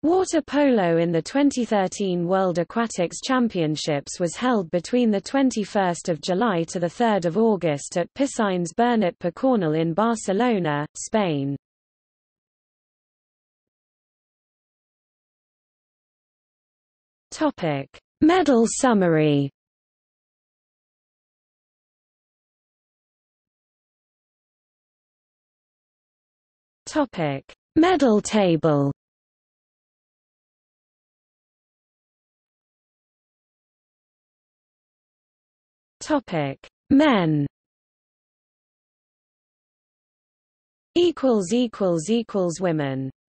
Water polo in the 2013 World Aquatics Championships was held between 21 July to 3 August at Piscines Bernat Picornell in Barcelona, Spain. Medal summary. Medal table. Men. Women.